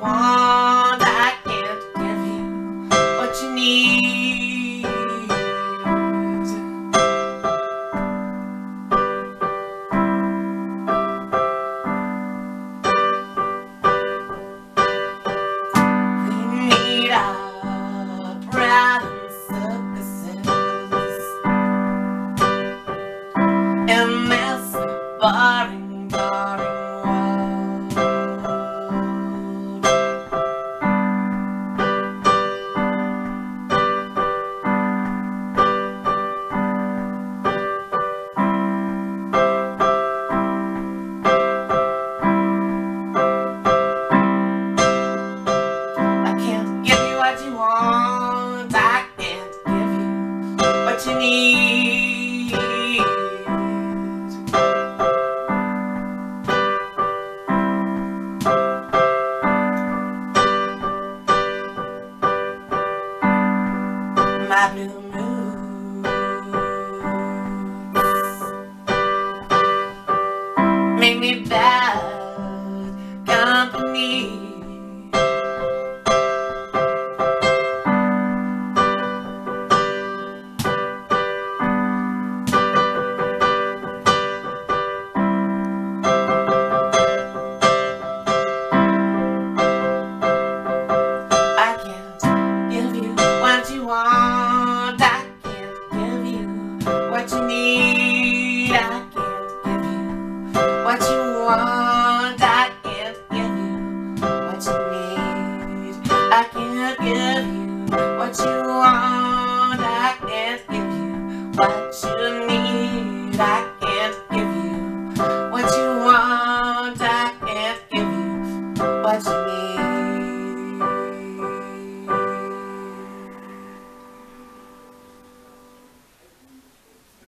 want. I can't give you what you need. We need our pride and circuses in this boring, boring world. I can't give you what you want. I can't give you what you need. My blue moods make me bad company. I can't give you what you want. I can't give you what you need. I can't give you what you want.